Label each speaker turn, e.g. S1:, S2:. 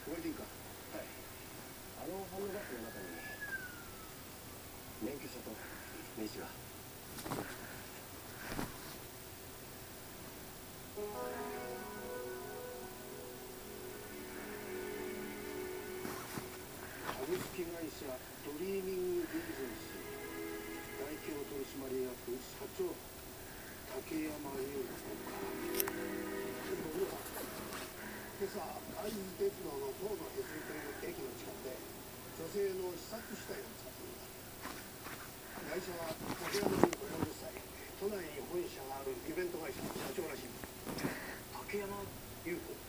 S1: ご主人か。はい。ハンドバッグの中に免許証と名刺が。株式会社ドリーミングエージェンシー代表取締役社長竹山優子か。今朝会津鉄道の東武越後という駅の近くで女性の刺殺死体が見つかっている。ガイシャは竹山優子40歳、都内に本社があるイベント会社の社長らしい。竹山優子。